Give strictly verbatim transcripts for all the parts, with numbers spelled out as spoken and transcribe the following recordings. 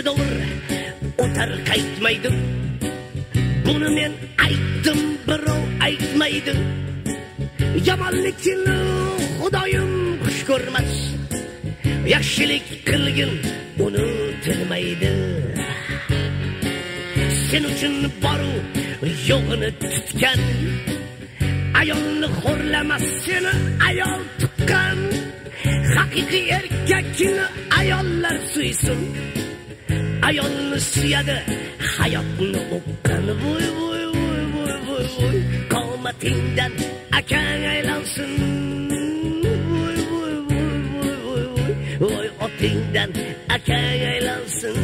bir davr o'tar qaytmaydi. Buni men aytdim, birov aytmaydi. Yomonlikni Xudoyim xush ko'rmas. Yaxshilik qilgin uni tilmaydi. Sen uchun boru yo'g'ini tutgan, ayolni xo'rlamas seni ayol tuqqan. Haqiqiy erkakni ayollar suysin, ayolni suyadi hayotni o'qqan. Voy voy voy voy voy voy, qomatingdan akang aylansin. Voy voy voy voy voy voy, voy otingdan akang aylansin.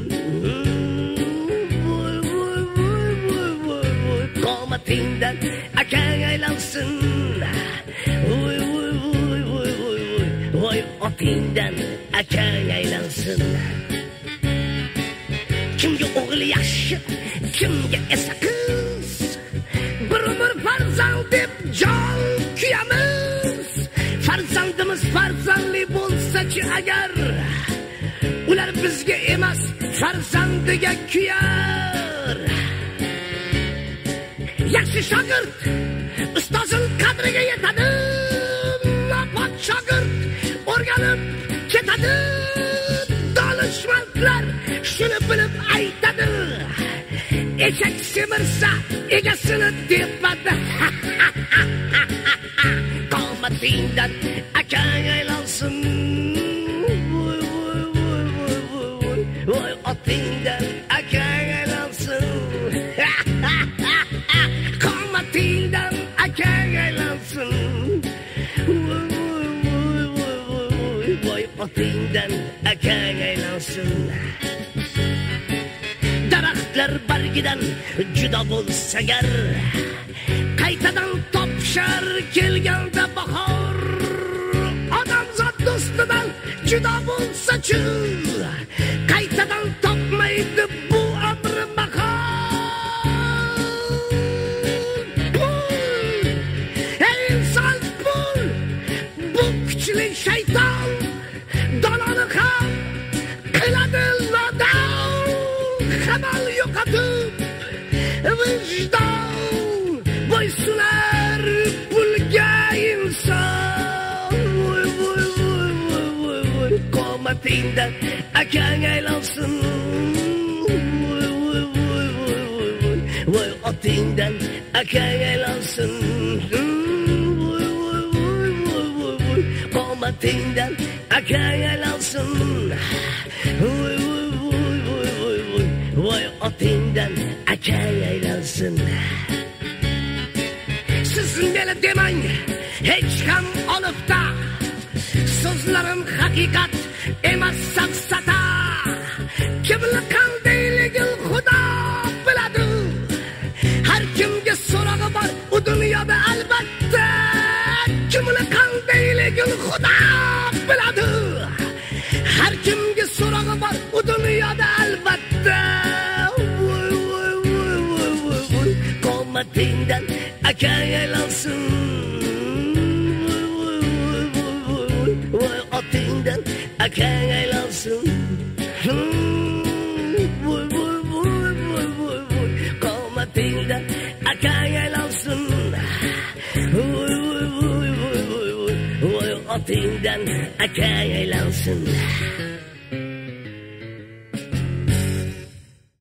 Voy voy voy voy voy voy, qomatingdan akang aylansin. Voy voy voy voy voy voy, voy otingdan akang aylansin. Kimga o'g'il yaxshi, kimga esa qiz, bir umr farzand deb jon kuyamiz. Farzandimiz farzandli bo'lsa-chi agar, ular bizga emas farzandiga kuyar. Yaxshi shogird ustozin qadriga yetadi, nopok shogird o'rganib ketadi. Donishmandlar shuni bilib aytadi, echak semirsa egasini tepadi. Qomatingdan akang aylansin. Voy voy voy voy voy voy, voy otingdan akang aylansin. Qomatingdan akang aylansin. Voy voy voy voy voy, voy otingdan akang aylansin. Daraxtlar bargidan judo bo'lsa gar, qaytadan topshar kelganda bahor. Odamzod do'stidan judo bo'lsa-chi, qaytadan topmaydi bu amri mahol. Pul, ey inson pul, bu kuchli shayton dononi ham qiladi nodon. Hamal yo'qotib vijdon bo'ysunar pulga inson. Voy voy voy voy voy voy, qomatingdan akang aylansin. Voy voy voy voy voy voy, voy otingdan akang aylansin. Voy voy voy voy voy voy, qomatingdan akang aylansin. Voy voy voy voy voy voy, voy otingdan akang aylansin. Siz meni demang hech ham olibda, so'zlarim haqiqat emas safsata. Kimni qandayligin Xudo biladi, har kimga so'rag'i bor u dunyoda albatta. Kimni qandayligin Xudo biladi, har kimga so'rag'i bor u dunyoda albatta. Voy voy voy voy voy voy, qomatingdan akang aylansin. Voy voy voy voy voy voy, voy otingdan akang aylansin. Voy voy voy voy voy voy, qomatingdan akang aylansin. Voy voy voy voy voy voy, voy otingdan akang aylansin.